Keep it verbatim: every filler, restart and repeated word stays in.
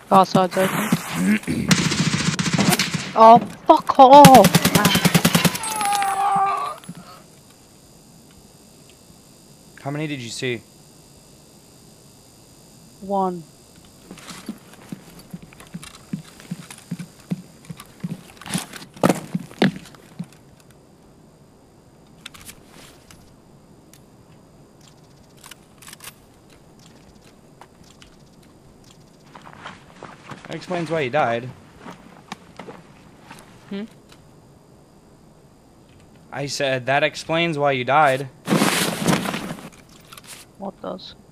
Far side's open. Oh, fuck off! How many did you see? One. That explains why you died. Hmm? I said, that explains why you died. What does?